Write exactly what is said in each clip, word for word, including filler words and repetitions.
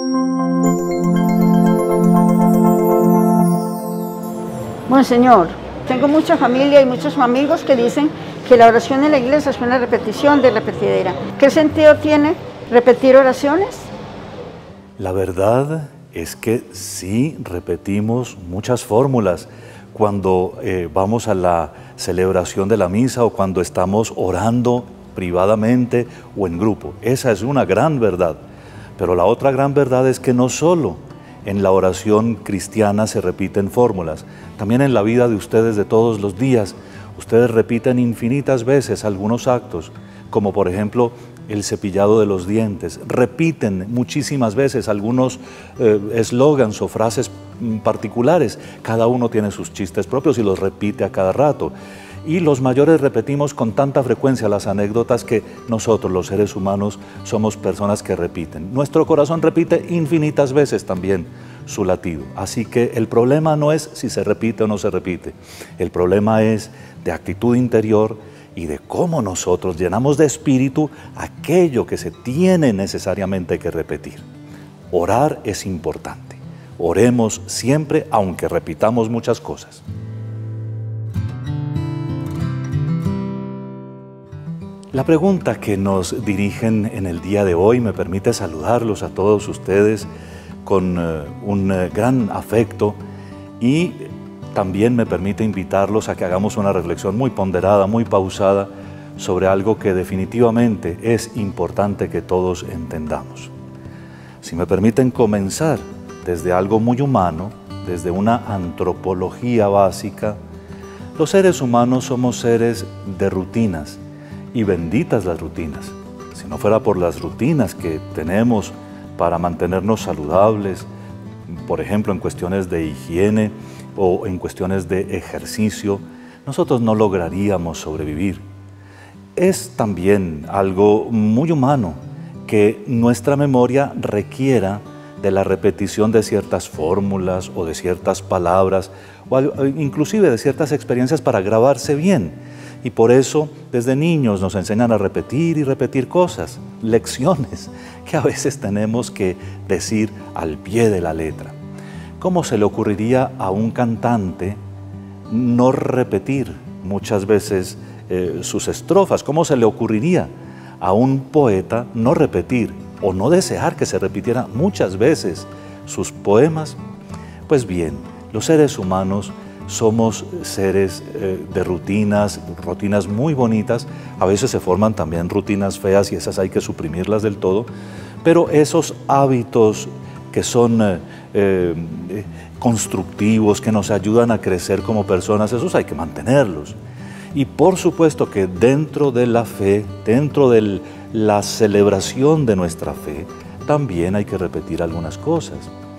Monseñor, tengo mucha familia y muchos amigos que dicen que la oración en la iglesia es una repetición de repetidera. ¿Qué sentido tiene repetir oraciones? La verdad es que sí repetimos muchas fórmulas cuando eh, vamos a la celebración de la misa o cuando estamos orando privadamente o en grupo. Esa es una gran verdad. Pero la otra gran verdad es que no solo en la oración cristiana se repiten fórmulas, también en la vida de ustedes de todos los días, ustedes repiten infinitas veces algunos actos, como por ejemplo el cepillado de los dientes, repiten muchísimas veces algunos eslogans eh, o frases particulares, cada uno tiene sus chistes propios y los repite a cada rato. Y los mayores repetimos con tanta frecuencia las anécdotas que nosotros, los seres humanos, somos personas que repiten. Nuestro corazón repite infinitas veces también su latido. Así que el problema no es si se repite o no se repite. El problema es de actitud interior y de cómo nosotros llenamos de espíritu aquello que se tiene necesariamente que repetir. Orar es importante. Oremos siempre, aunque repitamos muchas cosas. La pregunta que nos dirigen en el día de hoy me permite saludarlos a todos ustedes con uh, un uh, gran afecto y también me permite invitarlos a que hagamos una reflexión muy ponderada, muy pausada sobre algo que definitivamente es importante que todos entendamos. Si me permiten comenzar desde algo muy humano, desde una antropología básica, los seres humanos somos seres de rutinas. Y benditas las rutinas. Si no fuera por las rutinas que tenemos para mantenernos saludables, por ejemplo en cuestiones de higiene o en cuestiones de ejercicio, nosotros no lograríamos sobrevivir. Es también algo muy humano que nuestra memoria requiera de la repetición de ciertas fórmulas o de ciertas palabras o inclusive de ciertas experiencias para grabarse bien. Y por eso desde niños nos enseñan a repetir y repetir cosas, lecciones que a veces tenemos que decir al pie de la letra. ¿Cómo se le ocurriría a un cantante no repetir muchas veces eh, sus estrofas? ¿Cómo se le ocurriría a un poeta no repetir o no desear que se repitiera muchas veces sus poemas? Pues bien, los seres humanos somos seres eh, de rutinas, rutinas muy bonitas, a veces se forman también rutinas feas y esas hay que suprimirlas del todo, pero esos hábitos que son eh, eh, constructivos, que nos ayudan a crecer como personas, esos hay que mantenerlos. Y por supuesto que dentro de la fe, dentro de la celebración de nuestra fe, también hay que repetir algunas cosas.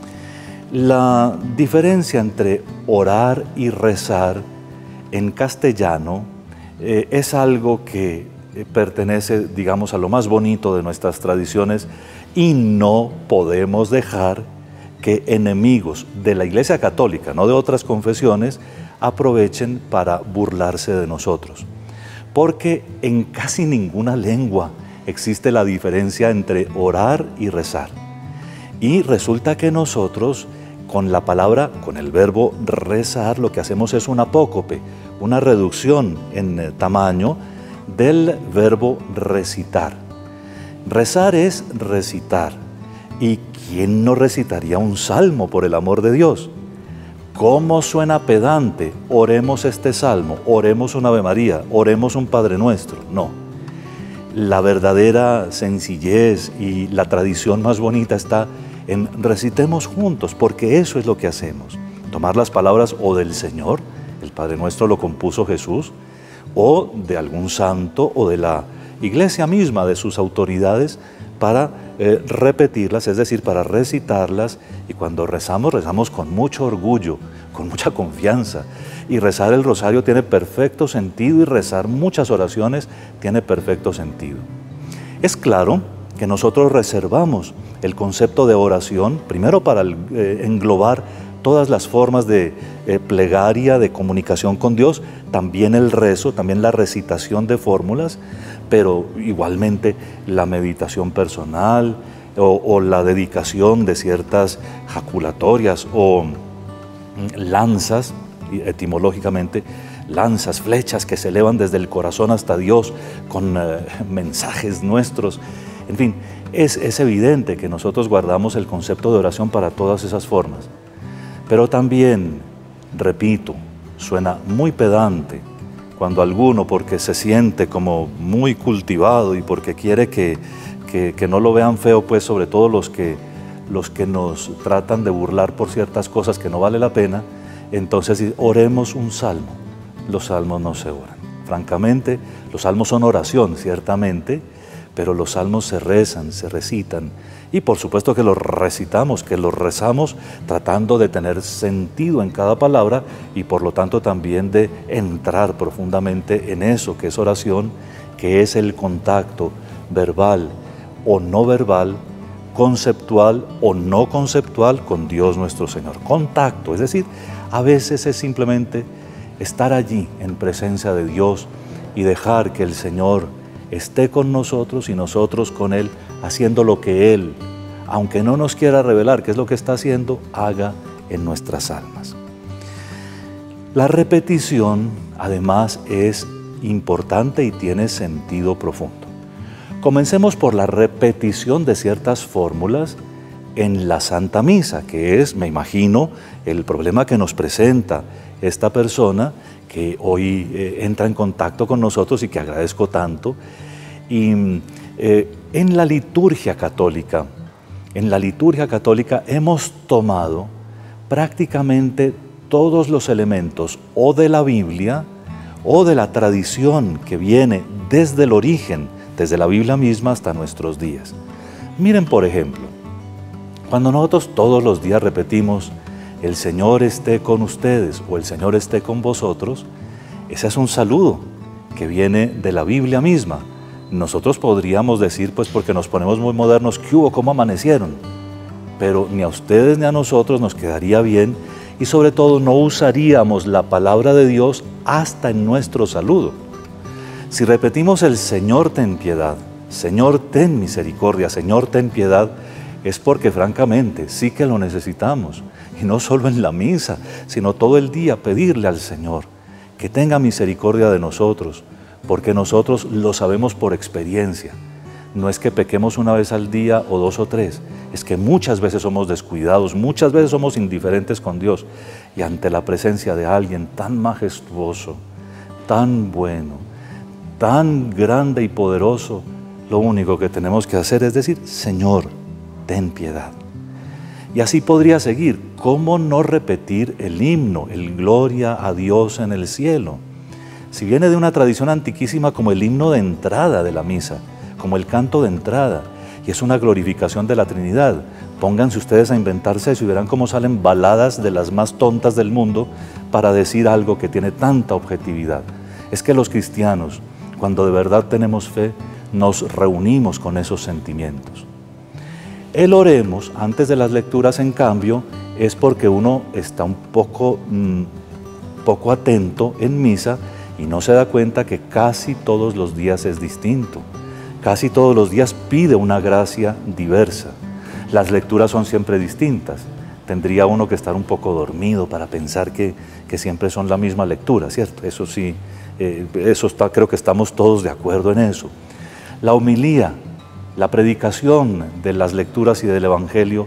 La diferencia entre orar y rezar en castellano eh, es algo que eh, pertenece, digamos, a lo más bonito de nuestras tradiciones y no podemos dejar que enemigos de la Iglesia Católica, no de otras confesiones, aprovechen para burlarse de nosotros. Porque en casi ninguna lengua existe la diferencia entre orar y rezar. Y resulta que nosotros, con la palabra, con el verbo rezar, lo que hacemos es un apócope, una reducción en tamaño del verbo recitar. Rezar es recitar. ¿Y quién no recitaría un salmo, por el amor de Dios? ¿Cómo suena pedante? Oremos este salmo, oremos un Ave María, oremos un Padre Nuestro. No. La verdadera sencillez y la tradición más bonita está en recitemos juntos, porque eso es lo que hacemos. Tomar las palabras o del Señor, el Padre Nuestro lo compuso Jesús, o de algún santo o de la Iglesia misma, de sus autoridades, para eh, repetirlas, es decir, para recitarlas, y cuando rezamos, rezamos con mucho orgullo, con mucha confianza, y rezar el rosario tiene perfecto sentido, y rezar muchas oraciones tiene perfecto sentido. Es claro que nosotros reservamos el concepto de oración, primero para eh, englobar todas las formas de eh, plegaria, de comunicación con Dios, también el rezo, también la recitación de fórmulas, pero igualmente la meditación personal, o, o la dedicación de ciertas jaculatorias o lanzas, etimológicamente, lanzas, flechas que se elevan desde el corazón hasta Dios con eh, mensajes nuestros. En fin, es, es evidente que nosotros guardamos el concepto de oración para todas esas formas. Pero también, repito, suena muy pedante cuando alguno, porque se siente como muy cultivado y porque quiere que, que, que no lo vean feo, pues sobre todo los que, los que nos tratan de burlar por ciertas cosas que no vale la pena, entonces oremos un salmo. Los salmos no se oran. Francamente, los salmos son oración, ciertamente, pero los salmos se rezan, se recitan. Y por supuesto que los recitamos, que los rezamos tratando de tener sentido en cada palabra y por lo tanto también de entrar profundamente en eso que es oración, que es el contacto verbal o no verbal, conceptual o no conceptual con Dios nuestro Señor. Contacto, es decir, a veces es simplemente estar allí en presencia de Dios y dejar que el Señor esté con nosotros y nosotros con Él, haciendo lo que Él, aunque no nos quiera revelar qué es lo que está haciendo, haga en nuestras almas. La repetición, además, es importante y tiene sentido profundo. Comencemos por la repetición de ciertas fórmulas en la Santa Misa, que es, me imagino, el problema que nos presenta esta persona que hoy eh, entra en contacto con nosotros y que agradezco tanto. Y eh, en la liturgia católica, en la liturgia católica hemos tomado prácticamente todos los elementos o de la Biblia o de la tradición que viene desde el origen, desde la Biblia misma hasta nuestros días. Miren, por ejemplo, cuando nosotros todos los días repetimos el Señor esté con ustedes o el Señor esté con vosotros, ese es un saludo que viene de la Biblia misma. Nosotros podríamos decir, pues porque nos ponemos muy modernos, ¿qué hubo? ¿Cómo amanecieron? Pero ni a ustedes ni a nosotros nos quedaría bien y sobre todo no usaríamos la palabra de Dios hasta en nuestro saludo. Si repetimos el Señor ten piedad, Señor ten misericordia, Señor ten piedad, es porque francamente sí que lo necesitamos. Y no solo en la misa, sino todo el día pedirle al Señor que tenga misericordia de nosotros, porque nosotros lo sabemos por experiencia. No es que pequemos una vez al día o dos o tres, es que muchas veces somos descuidados, muchas veces somos indiferentes con Dios. Y ante la presencia de alguien tan majestuoso, tan bueno, tan grande y poderoso, lo único que tenemos que hacer es decir, Señor, ten piedad. Y así podría seguir. ¿Cómo no repetir el himno, el Gloria a Dios en el cielo? Si viene de una tradición antiquísima como el himno de entrada de la misa, como el canto de entrada, y es una glorificación de la Trinidad. Pónganse ustedes a inventarse eso y verán cómo salen baladas de las más tontas del mundo para decir algo que tiene tanta objetividad. Es que los cristianos, cuando de verdad tenemos fe, nos reunimos con esos sentimientos. El oremos antes de las lecturas, en cambio, es porque uno está un poco, mmm, poco atento en misa y no se da cuenta que casi todos los días es distinto. Casi todos los días pide una gracia diversa. Las lecturas son siempre distintas. Tendría uno que estar un poco dormido para pensar que, que siempre son la misma lectura, ¿cierto? Eso sí, eh, eso está, creo que estamos todos de acuerdo en eso. La homilía, la predicación de las lecturas y del Evangelio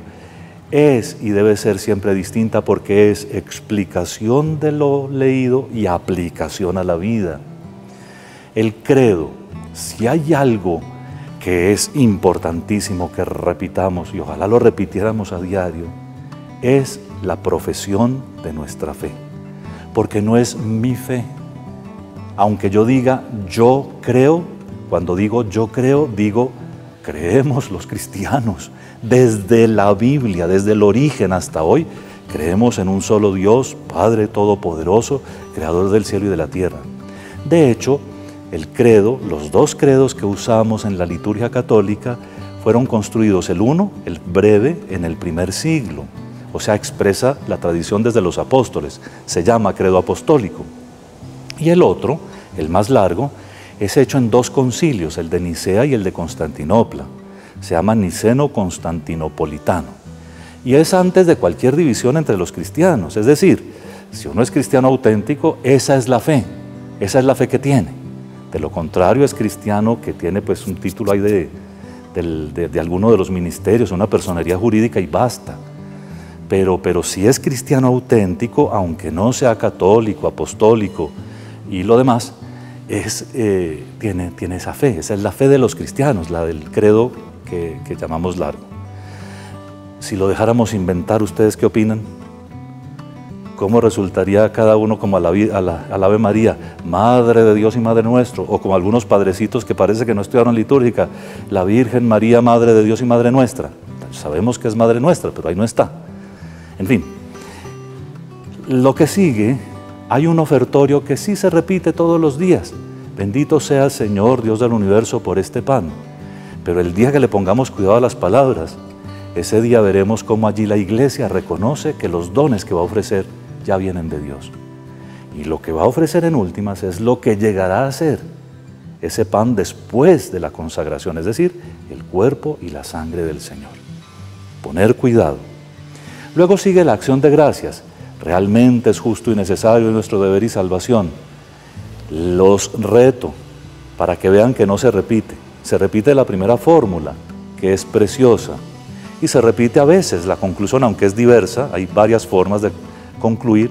es y debe ser siempre distinta porque es explicación de lo leído y aplicación a la vida. El credo, si hay algo que es importantísimo que repitamos y ojalá lo repitiéramos a diario, es la profesión de nuestra fe, porque no es mi fe. Aunque yo diga yo creo, cuando digo yo creo, digo creemos los cristianos, desde la Biblia, desde el origen hasta hoy, creemos en un solo Dios, Padre Todopoderoso, Creador del cielo y de la tierra. De hecho, el credo, los dos credos que usamos en la liturgia católica, fueron construidos, el uno, el breve, en el primer siglo, o sea, expresa la tradición desde los apóstoles, se llama credo apostólico. Y el otro, el más largo, es hecho en dos concilios, el de Nicea y el de Constantinopla. se llama niceno-constantinopolitano. Y es antes de cualquier división entre los cristianos. Es decir, si uno es cristiano auténtico, esa es la fe, esa es la fe que tiene. De lo contrario, es cristiano que tiene pues un título ahí de, de, de, de alguno de los ministerios, una personería jurídica y basta. Pero, pero si es cristiano auténtico, aunque no sea católico, apostólico y lo demás, es, eh, tiene, tiene esa fe. Esa es la fe de los cristianos, la del credo que, que llamamos largo. Si lo dejáramos inventar, ¿ustedes qué opinan? ¿Cómo resultaría cada uno como a la, a la, a la Ave María, Madre de Dios y Madre nuestro? O como algunos padrecitos que parece que no estudiaron litúrgica, la Virgen María, Madre de Dios y Madre nuestra. Sabemos que es Madre nuestra, pero ahí no está. En fin, lo que sigue, hay un ofertorio que sí se repite todos los días. Bendito sea Señor, Dios del universo, por este pan. Pero el día que le pongamos cuidado a las palabras, ese día veremos cómo allí la Iglesia reconoce que los dones que va a ofrecer ya vienen de Dios. Y lo que va a ofrecer en últimas es lo que llegará a ser ese pan después de la consagración, es decir, el cuerpo y la sangre del Señor. Poner cuidado. Luego sigue la acción de gracias. Realmente es justo y necesario nuestro deber y salvación. Los reto para que vean que no se repite. Se repite la primera fórmula, que es preciosa, y se repite a veces la conclusión, aunque es diversa, hay varias formas de concluir,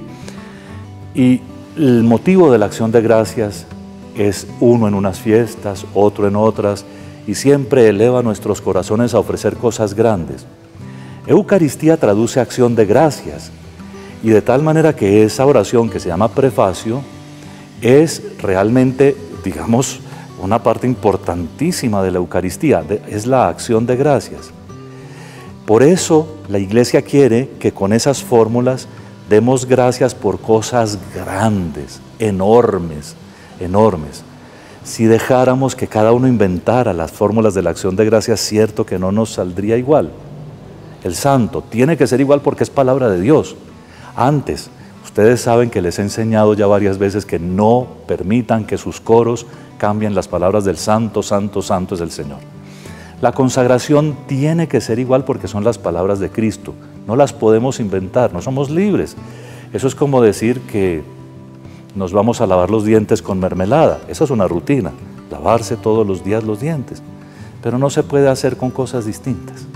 y el motivo de la acción de gracias es uno en unas fiestas, otro en otras, y siempre eleva nuestros corazones a ofrecer cosas grandes. Eucaristía traduce acción de gracias, y de tal manera que esa oración que se llama prefacio es realmente, digamos, una parte importantísima de la Eucaristía, de, es la acción de gracias. Por eso la Iglesia quiere que con esas fórmulas demos gracias por cosas grandes, enormes, enormes. Si dejáramos que cada uno inventara las fórmulas de la acción de gracias, cierto que no nos saldría igual. El santo tiene que ser igual porque es palabra de Dios. Antes, ustedes saben que les he enseñado ya varias veces que no permitan que sus coros cambien las palabras del santo, santo, santo es el Señor. La consagración tiene que ser igual porque son las palabras de Cristo. No las podemos inventar, no somos libres. Eso es como decir que nos vamos a lavar los dientes con mermelada. Esa es una rutina, lavarse todos los días los dientes. Pero no se puede hacer con cosas distintas.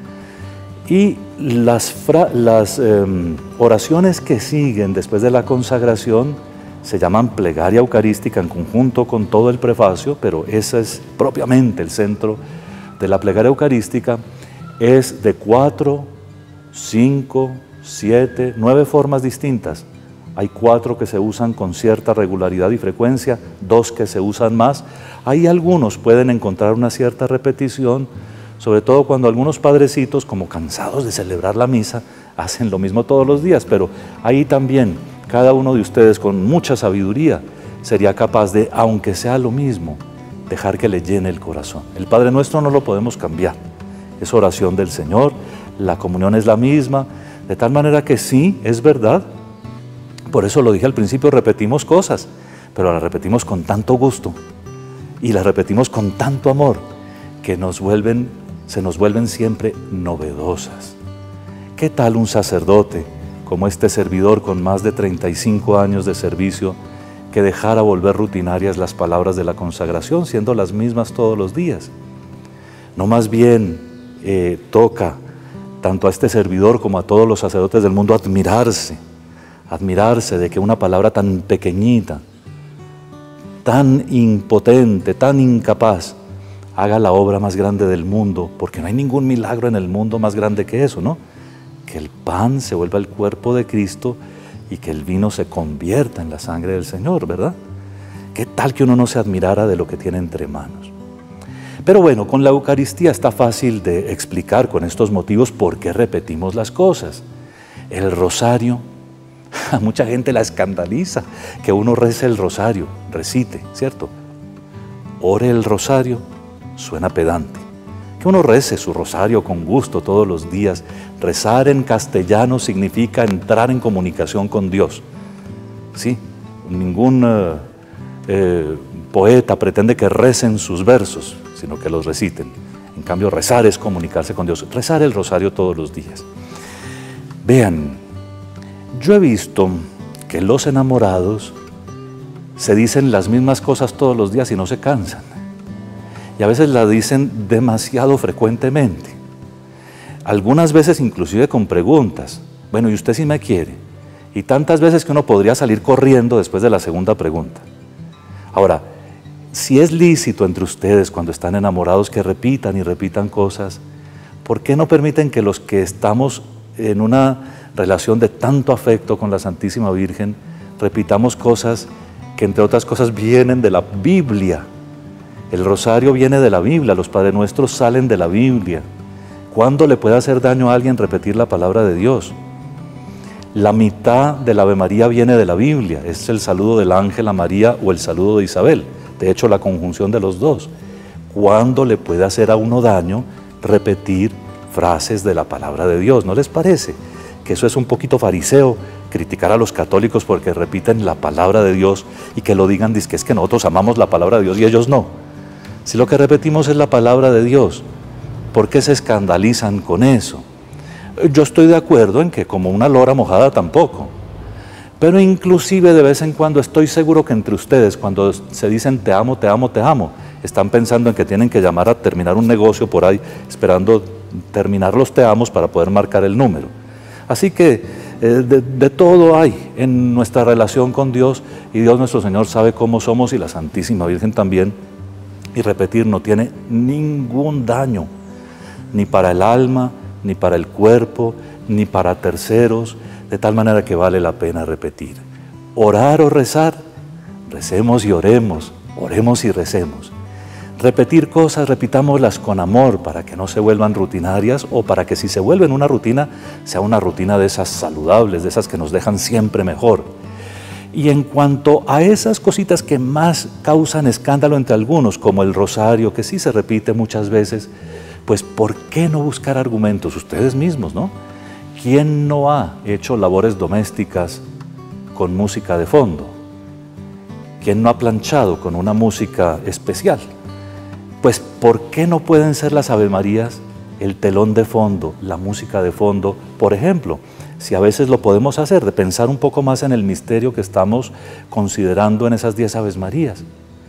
Y las, las eh, oraciones que siguen después de la consagración se llaman plegaria eucarística en conjunto con todo el prefacio, pero ese es propiamente el centro de la plegaria eucarística. Es de cuatro, cinco, siete, nueve formas distintas. Hay cuatro que se usan con cierta regularidad y frecuencia, dos que se usan más. Ahí algunos pueden encontrar una cierta repetición, sobre todo cuando algunos padrecitos, como cansados de celebrar la misa, hacen lo mismo todos los días, pero ahí también cada uno de ustedes con mucha sabiduría sería capaz de, aunque sea lo mismo, dejar que le llene el corazón. El Padre Nuestro no lo podemos cambiar, es oración del Señor, la comunión es la misma, de tal manera que sí, es verdad, por eso lo dije al principio, repetimos cosas, pero las repetimos con tanto gusto y las repetimos con tanto amor que nos vuelven, se nos vuelven siempre novedosas. ¿Qué tal un sacerdote como este servidor con más de treinta y cinco años de servicio que dejara volver rutinarias las palabras de la consagración, siendo las mismas todos los días? No más bien eh, toca tanto a este servidor como a todos los sacerdotes del mundo admirarse, admirarse de que una palabra tan pequeñita, tan impotente, tan incapaz, haga la obra más grande del mundo, porque no hay ningún milagro en el mundo más grande que eso, ¿no? Que el pan se vuelva el cuerpo de Cristo y que el vino se convierta en la sangre del Señor, ¿verdad? ¿Qué tal que uno no se admirara de lo que tiene entre manos? Pero bueno, con la Eucaristía está fácil de explicar con estos motivos por qué repetimos las cosas. El rosario, a mucha gente la escandaliza que uno rece el rosario, recite, ¿cierto? Ore el rosario, suena pedante. Que uno rece su rosario con gusto todos los días. Rezar en castellano significa entrar en comunicación con Dios. Sí, ningún eh, eh, poeta pretende que recen sus versos, sino que los reciten. En cambio, rezar es comunicarse con Dios, rezar el rosario todos los días. Vean, yo he visto que los enamorados se dicen las mismas cosas todos los días y no se cansan. Y a veces las dicen demasiado frecuentemente. Algunas veces inclusive con preguntas. Bueno, ¿y usted sí me quiere? Y tantas veces que uno podría salir corriendo después de la segunda pregunta. Ahora, si es lícito entre ustedes cuando están enamorados que repitan y repitan cosas, ¿por qué no permiten que los que estamos en una relación de tanto afecto con la Santísima Virgen repitamos cosas que entre otras cosas vienen de la Biblia? El rosario viene de la Biblia, los Padre Nuestros salen de la Biblia. ¿Cuándo le puede hacer daño a alguien repetir la palabra de Dios? La mitad del Ave María viene de la Biblia, es el saludo del ángel a María o el saludo de Isabel, de hecho la conjunción de los dos. ¿Cuándo le puede hacer a uno daño repetir frases de la palabra de Dios? ¿No les parece que eso es un poquito fariseo, criticar a los católicos porque repiten la palabra de Dios y que lo digan, dizque es que nosotros amamos la palabra de Dios y ellos no? Si lo que repetimos es la palabra de Dios, ¿por qué se escandalizan con eso? Yo estoy de acuerdo en que como una lora mojada tampoco, pero inclusive de vez en cuando estoy seguro que entre ustedes cuando se dicen te amo, te amo, te amo, están pensando en que tienen que llamar a terminar un negocio por ahí, esperando terminar los te amos para poder marcar el número. Así que eh, de, de todo hay en nuestra relación con Dios, y Dios nuestro Señor sabe cómo somos y la Santísima Virgen también, y repetir no tiene ningún daño, ni para el alma, ni para el cuerpo, ni para terceros, de tal manera que vale la pena repetir. Orar o rezar, recemos y oremos, oremos y recemos. Repetir cosas, repitámoslas con amor para que no se vuelvan rutinarias, o para que si se vuelven una rutina, sea una rutina de esas saludables, de esas que nos dejan siempre mejor. Y en cuanto a esas cositas que más causan escándalo entre algunos, como el rosario, que sí se repite muchas veces, pues ¿por qué no buscar argumentos ustedes mismos, no? ¿Quién no ha hecho labores domésticas con música de fondo? ¿Quién no ha planchado con una música especial? Pues ¿por qué no pueden ser las Ave Marías el telón de fondo, la música de fondo? Por ejemplo, si a veces lo podemos hacer, de pensar un poco más en el misterio que estamos considerando en esas diez Aves Marías.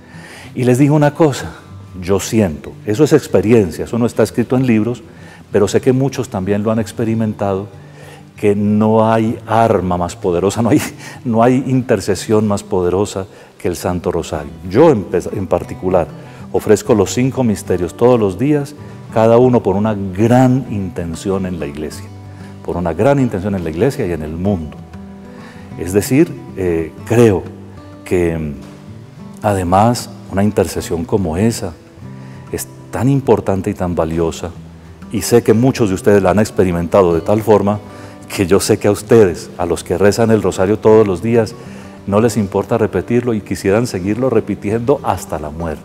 Y les digo una cosa, yo siento, eso es experiencia, eso no está escrito en libros, pero sé que muchos también lo han experimentado, que no hay arma más poderosa, no hay, no hay intercesión más poderosa que el Santo Rosario. Yo en, en particular ofrezco los cinco misterios todos los días, cada uno por una gran intención en la iglesia, por una gran intención en la iglesia y en el mundo. Es decir, eh, creo que además una intercesión como esa es tan importante y tan valiosa, y sé que muchos de ustedes la han experimentado de tal forma que yo sé que a ustedes, a los que rezan el rosario todos los días, no les importa repetirlo y quisieran seguirlo repitiendo hasta la muerte.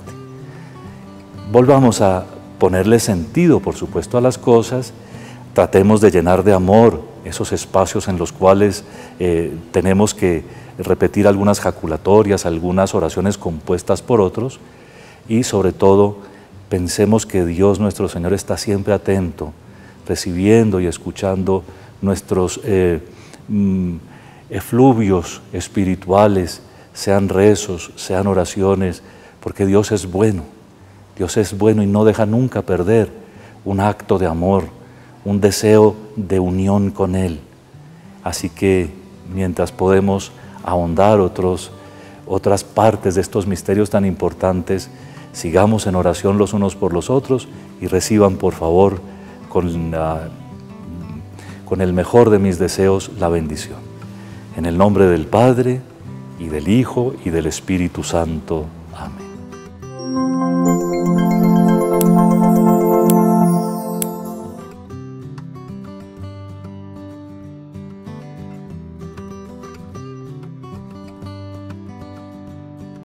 Volvamos a ponerle sentido, por supuesto, a las cosas. Tratemos de llenar de amor esos espacios en los cuales eh, tenemos que repetir algunas jaculatorias, algunas oraciones compuestas por otros, y sobre todo pensemos que Dios nuestro Señor está siempre atento, recibiendo y escuchando nuestros eh, mm, efluvios espirituales, sean rezos, sean oraciones, porque Dios es bueno, Dios es bueno y no deja nunca perder un acto de amor, un deseo de unión con Él. Así que mientras podemos ahondar otros, otras partes de estos misterios tan importantes, sigamos en oración los unos por los otros y reciban por favor con, la, con el mejor de mis deseos la bendición. En el nombre del Padre, y del Hijo, y del Espíritu Santo.